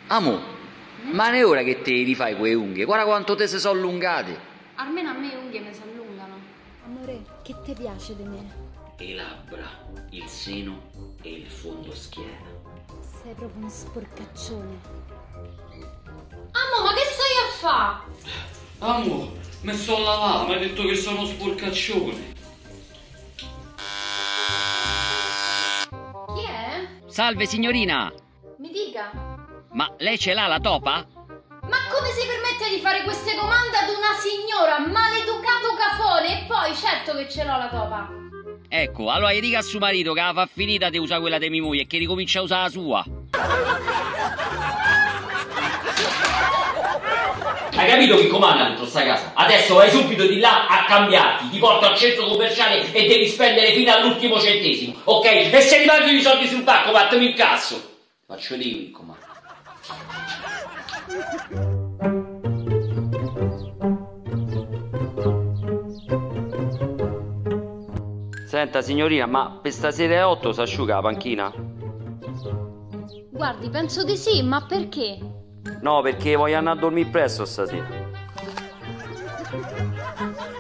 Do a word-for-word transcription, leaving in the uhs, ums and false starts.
Amo, ma è ora che te rifai quelle unghie? Guarda quanto te si sono allungate. Almeno a me le unghie mi si allungano. Amore, che ti piace di me? Le labbra, il seno e il fondo schiena. Sei proprio un sporcaccione. Amo, ma che stai a fa? Amo, mi sto a lavare, mi hai detto che sono sporcaccione. Chi è? Salve signorina, Mi dica. ma lei ce l'ha la topa? Ma come si permette di fare queste domande ad una signora? Maleducato cafone! E poi certo che ce l'ho la topa. Ecco, allora gli dica a suo marito che la fa finita di usare quella di mia moglie e che ricomincia a usare la sua. Hai capito chi comanda dentro sta casa? Adesso vai subito di là a cambiarti, ti porto al centro commerciale e devi spendere fino all'ultimo centesimo, ok? E se rimangi i soldi sul tacco, vattene in casso. Faccio io il comando. Senta signorina, ma per stasera alle otto si asciuga la panchina? Guardi, penso di sì, ma perché? No, perché voglio andare a dormire presto stasera.